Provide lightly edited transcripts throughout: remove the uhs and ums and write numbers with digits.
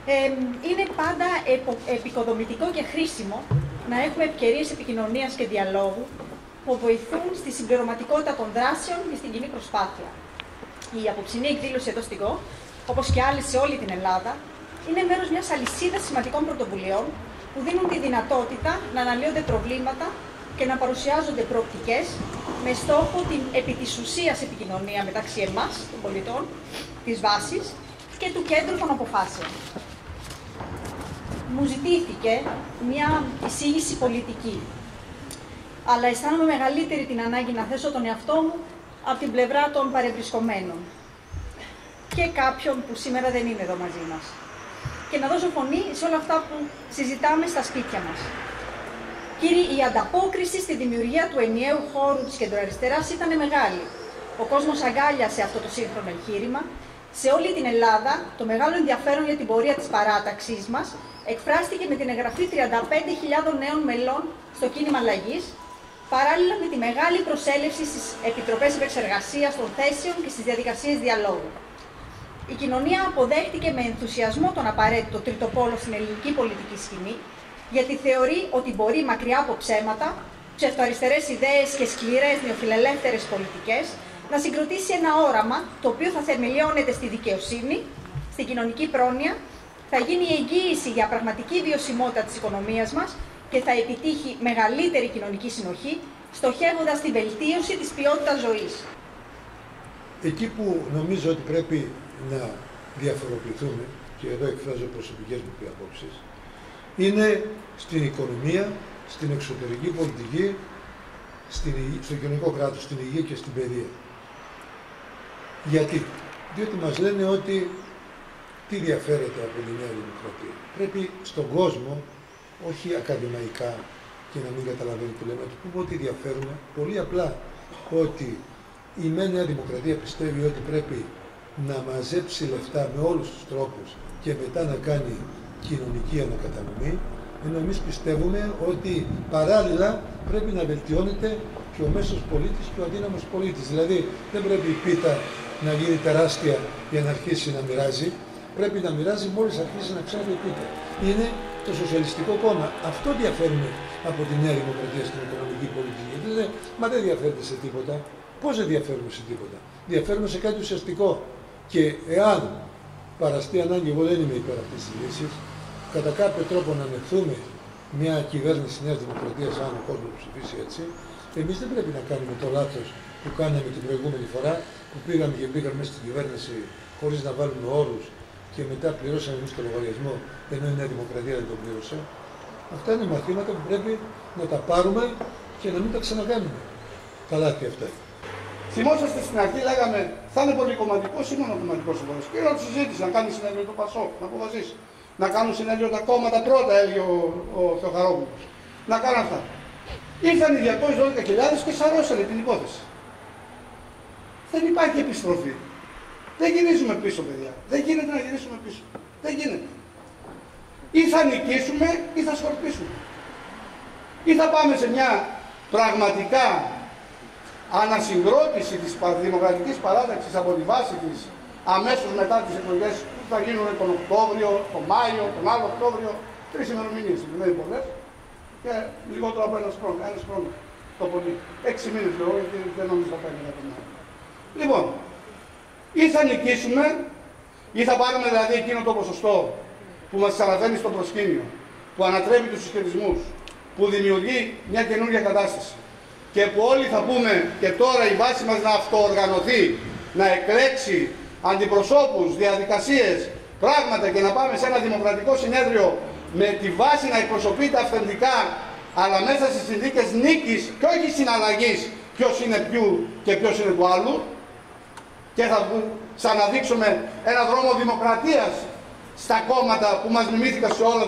Είναι πάντα επικοδομητικό και χρήσιμο να έχουμε ευκαιρίες επικοινωνίας και διαλόγου που βοηθούν στη συμπληρωματικότητα των δράσεων και στην κοινή προσπάθεια. Η απόψινή εκδήλωση εδώ στην ΚΟ, όπως και άλλες σε όλη την Ελλάδα, είναι μέρος μιας αλυσίδας σημαντικών πρωτοβουλειών που δίνουν τη δυνατότητα να αναλύονται προβλήματα και να παρουσιάζονται προοπτικές με στόχο την επί της ουσίας επικοινωνία μεταξύ εμάς, των πολιτών, της βάσης και του κέντρου των αποφάσεων. Μου ζητήθηκε μια εισήγηση πολιτική, αλλά αισθάνομαι μεγαλύτερη την ανάγκη να θέσω τον εαυτό μου από την πλευρά των παρευρισκομένων και κάποιων που σήμερα δεν είναι εδώ μαζί μας και να δώσω φωνή σε όλα αυτά που συζητάμε στα σπίτια μας. Κύριοι, η ανταπόκριση στη δημιουργία του ενιαίου χώρου της κεντροαριστεράς ήταν μεγάλη. Ο κόσμος αγκάλιασε αυτό το σύγχρονο εγχείρημα. Σε όλη την Ελλάδα, το μεγάλο ενδιαφέρον για την πορεία της παράταξής μας εκφράστηκε με την εγγραφή 35.000 νέων μελών στο κίνημα αλλαγής, παράλληλα με τη μεγάλη προσέλευση στις επιτροπές επεξεργασίας των θέσεων και στις διαδικασίες διαλόγου. Η κοινωνία αποδέχτηκε με ενθουσιασμό τον απαραίτητο τρίτο πόλο στην ελληνική πολιτική σκηνή, γιατί θεωρεί ότι μπορεί μακριά από ψέματα, ψευτοαριστερές ιδέες και σκληρές νεοφιλελεύθερες πολιτικές να συγκροτήσει ένα όραμα το οποίο θα θεμελιώνεται στη δικαιοσύνη, στην κοινωνική πρόνοια, θα γίνει η εγγύηση για πραγματική βιωσιμότητα της οικονομίας μας και θα επιτύχει μεγαλύτερη κοινωνική συνοχή, στοχεύοντας τη βελτίωση της ποιότητας ζωής. Εκεί που νομίζω ότι πρέπει να διαφοροποιηθούμε, και εδώ εκφράζω προσωπικές μου απόψεις, είναι στην οικονομία, στην εξωτερική πολιτική, στο κοινωνικό κράτος, στην υγεία και στην παιδεία. Γιατί? Διότι μας λένε ότι τι διαφέρεται από τη Νέα Δημοκρατία. Πρέπει στον κόσμο, όχι ακαδημαϊκά και να μην καταλαβαίνει τι λέμε, να του πούμε ότι διαφέρουμε πολύ απλά. Ότι η Νέα Δημοκρατία πιστεύει ότι πρέπει να μαζέψει λεφτά με όλους τους τρόπους και μετά να κάνει κοινωνική ανακατανομή, ενώ εμείς πιστεύουμε ότι παράλληλα πρέπει να βελτιώνεται και ο μέσος πολίτης και ο αδύναμος πολίτης. Δηλαδή δεν πρέπει η πίτα να γίνει τεράστια για να αρχίσει να μοιράζει, πρέπει να μοιράζει μόλις αρχίσει να ξέρει η πίτα. Είναι το Σοσιαλιστικό Κόμμα. Αυτό διαφέρουμε από τη Νέα Δημοκρατία στην οικονομική πολιτική. Γιατί λένε, μα δεν διαφέρεται σε τίποτα. Πώς δεν διαφέρουμε σε τίποτα? Διαφέρουμε σε κάτι ουσιαστικό. Και εάν παραστεί ανάγκη, εγώ δεν είμαι υπέρ αυτής της λύσης, κατά κάποιο τρόπο να ανεχθούμε μια κυβέρνηση Νέας Δημοκρατίας, αν ο κόσμος ψηφίσει έτσι, εμείς δεν πρέπει να κάνουμε το λάθος που κάναμε την προηγούμενη φορά, που πήγαμε και μπήκαμε μέσα στην κυβέρνηση χωρίς να βάλουμε όρους και μετά πληρώσαμε εμείς το λογαριασμό, ενώ η Νέα Δημοκρατία δεν το πλήρωσε. Αυτά είναι μαθήματα που πρέπει να τα πάρουμε και να μην τα ξανακάνουμε. Καλά και αυτά. Θυμόσαστε στην αρχή, λέγαμε, θα είναι πολυκομματικός ή μονοκομματικός ο Βορράς. Και όλη τη συζήτηση να κάνει συνέδριο το ΠΑΣΟΚ, να αποφασίσει. Να κάνουν συνέδριο τα κόμματα πρώτα, έλεγε ο Θεοχαρόπουλος. Να κάνουν αυτά. Ήρθαν οι 212.000 και σαρώσανε την υπόθεση. Δεν υπάρχει επιστροφή. Δεν γυρίζουμε πίσω, παιδιά. Δεν γίνεται να γυρίσουμε πίσω. Δεν γίνεται. Ή θα νικήσουμε ή θα σκορπίσουμε. Ή θα πάμε σε μια πραγματικά ανασυγκρότηση της δημοκρατικής παράταξης από τη βάση της αμέσως μετά τις εκλογές που θα γίνουν τον Οκτώβριο, τον Μάιο, τον άλλο Οκτώβριο, 3 ημερομηνίες, δεν είναι πολλές, και λιγότερο από ένας χρόνο, το πολύ. 6 μήνες λέω, γιατί δεν νομίζω θα πάει μετά τον άλλο. Λοιπόν, ή θα νικήσουμε, ή θα πάρουμε δηλαδή εκείνο το ποσοστό που μας ξαναφέρνει στο προσκήνιο, που ανατρέπει τους συσχετισμούς, που δημιουργεί μια καινούργια κατάσταση. Και που όλοι θα πούμε και τώρα η βάση μας να αυτοοργανωθεί, να εκλέξει αντιπροσώπους, διαδικασίες, πράγματα και να πάμε σε ένα δημοκρατικό συνέδριο με τη βάση να εκπροσωπείται αυθεντικά, αλλά μέσα στις συνθήκες νίκης και όχι συναλλαγής ποιος είναι ποιου και ποιος είναι του άλλου, και θα ξαναδείξουμε ένα δρόμο δημοκρατίας στα κόμματα που μας μιμήθηκαν σε όλα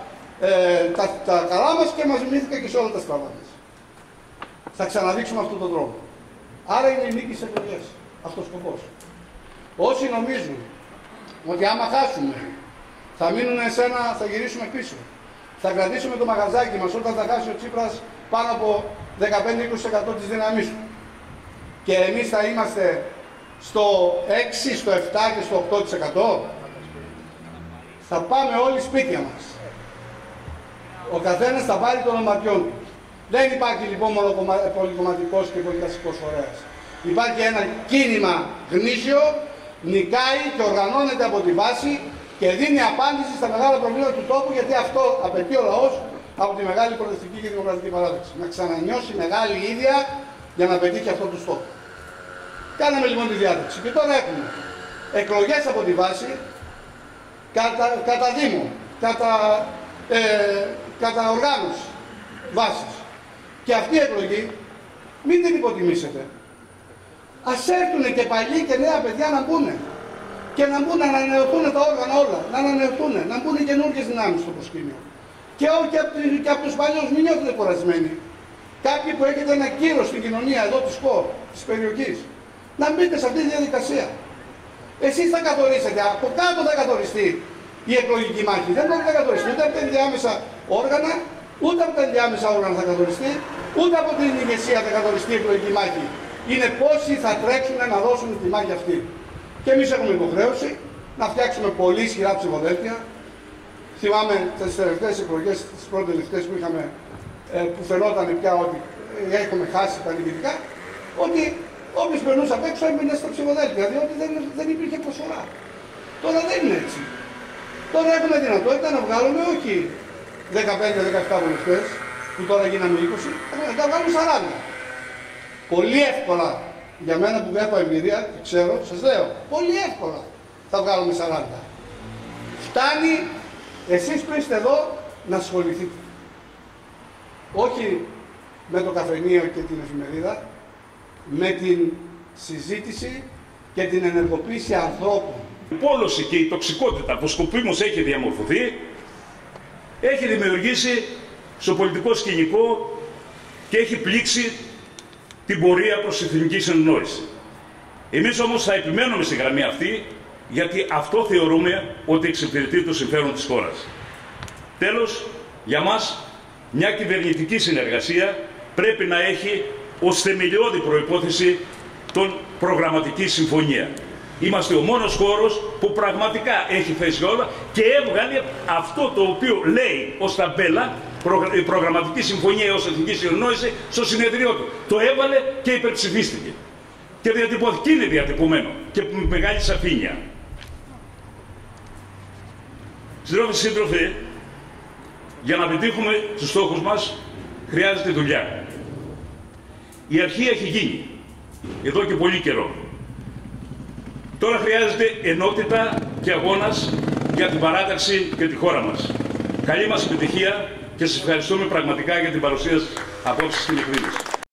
τα καλά μας και μας μιμήθηκαν και σε όλα τα στραβά μας. Θα ξαναδείξουμε αυτόν τον δρόμο. Άρα είναι η νίκη στις εκλογές. Αυτός ο σκοπός. Όσοι νομίζουν ότι άμα χάσουμε θα μείνουν θα γυρίσουμε πίσω. Θα κρατήσουμε το μαγαζάκι μας όταν θα χάσει ο Τσίπρας πάνω από 15-20% της δύναμής του. Και εμείς θα είμαστε στο 6, στο 7 και στο 8%. Θα πάμε όλοι σπίτια μας. Ο καθένας θα βάλει το ονοματιό του. Δεν υπάρχει λοιπόν μόνο πολυκομματικός και πολυκαστικός φορέας. Υπάρχει ένα κίνημα γνήσιο, νικάει και οργανώνεται από τη βάση και δίνει απάντηση στα μεγάλα προβλήματα του τόπου, γιατί αυτό απαιτεί ο λαός από τη μεγάλη προοδευτική και δημοκρατική παράδοξη. Να ξανανιώσει μεγάλη ίδια για να πετύχει αυτό το στόχο. Κάναμε λοιπόν τη διάταξη και τώρα έχουμε εκλογές από τη βάση, κατά δήμο, κατά οργάνωση βάσης. Και αυτή η εκλογή, μην την υποτιμήσετε. Ας έρθουν και παλιοί και νέα παιδιά να μπουν. Και να μπουν, να ανανεωθούν τα όργανα όλα. Να ανανεωθούν, να μπουν καινούργιες δυνάμεις στο προσκήνιο. Και όχι και από τους παλιούς, μην νιώθετε κουρασμένοι. Κάποιοι που έχετε ένα κύρος στην κοινωνία εδώ της ΚΟ, της περιοχής, να μπείτε σε αυτή τη διαδικασία. Εσείς θα καθορίσετε, από κάτω θα καθοριστεί η εκλογική μάχη. Δεν μπορεί να καθοριστεί ούτε από τα ενδιάμεσα όργανα, ούτε από τα ενδιάμεσα όργανα θα καθοριστεί, ούτε από την ηγεσία θα καθοριστεί η εκλογική μάχη. Είναι πόσοι θα τρέξουν να δώσουν τη μάχη αυτή. Και εμείς έχουμε υποχρέωση να φτιάξουμε πολύ ισχυρά ψηφοδέλτια. Θυμάμαι τις τελευταίες εκλογές, τις πρώτες τελευταίες που είχαμε, που φαινόταν πια ότι έχουμε χάσει τα νικητικά, ότι όποιος περνούσε απ' έξω έμπαινε στα ψηφοδέλτια, διότι δεν υπήρχε προσφορά. Τώρα δεν είναι έτσι. Τώρα έχουμε δυνατότητα να βγάλουμε όχι 15-17 βουλευτές, που τώρα γίναμε 20, να βγάλουμε 40. Πολύ εύκολα, για μένα που έχω εμπειρία, ξέρω, σας λέω, πολύ εύκολα θα βγάλουμε 40. Φτάνει εσείς που είστε εδώ να ασχοληθείτε. Όχι με το καφενείο και την εφημερίδα, με την συζήτηση και την ενεργοποίηση ανθρώπων. Η πόλωση και η τοξικότητα που σκοπίμως έχει διαμορφωθεί έχει δημιουργήσει στο πολιτικό σκηνικό και έχει πλήξει την πορεία προς εθνική συνεννόηση. Εμείς όμως θα επιμένουμε στη γραμμή αυτή, γιατί αυτό θεωρούμε ότι εξυπηρετεί το συμφέρον της χώρας. Τέλος, για μας μια κυβερνητική συνεργασία πρέπει να έχει ως θεμελιώδη προϋπόθεση τον προγραμματική συμφωνία. Είμαστε ο μόνος χώρος που πραγματικά έχει θέσει όλα και έβγαλε αυτό το οποίο λέει ως ταμπέλα η προγραμματική συμφωνία ως εθνική συνεννόηση στο συνεδριό του. Το έβαλε και υπερψηφίστηκε. Και διατυπώθηκε, είναι διατυπωμένο και με μεγάλη σαφήνεια. Σύντροφοι, για να πετύχουμε τους στόχους μας χρειάζεται δουλειά. Η αρχή έχει γίνει εδώ και πολύ καιρό. Τώρα χρειάζεται ενότητα και αγώνας για την παράταξη και τη χώρα μας. Καλή μας επιτυχία και σας ευχαριστούμε πραγματικά για την παρουσία σας απόψε στην εκδήλωση.